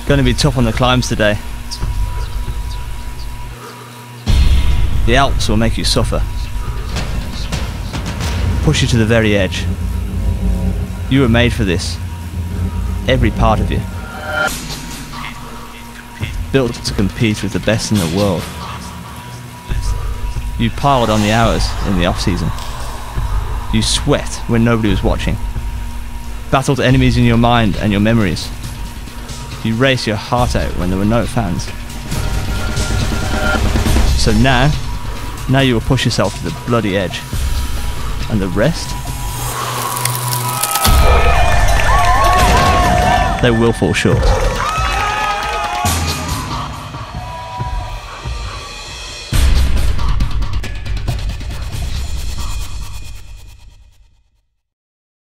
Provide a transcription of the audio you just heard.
Going to be tough on the climbs today. The Alps will make you suffer. Push you to the very edge. You were made for this. Every part of you. Built to compete with the best in the world. You piled on the hours in the off-season. You sweat when nobody was watching. Battled enemies in your mind and your memories. You raced your heart out when there were no fans. So now you will push yourself to the bloody edge. And the rest? They will fall short.